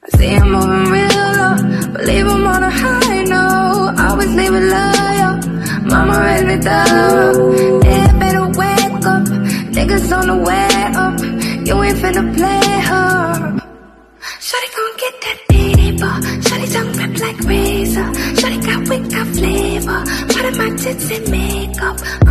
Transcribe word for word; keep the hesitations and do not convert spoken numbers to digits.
I see him moving real low, but leave him on a high note. Always leave it loyal. Mama raised me thorough. Yeah, better wake up. Niggas on the way up. You ain't finna play her. Shawty gon' get that paper. Shawty tongue rip like razor. Shawty got wick, got flavor. Part of my tits and makeup.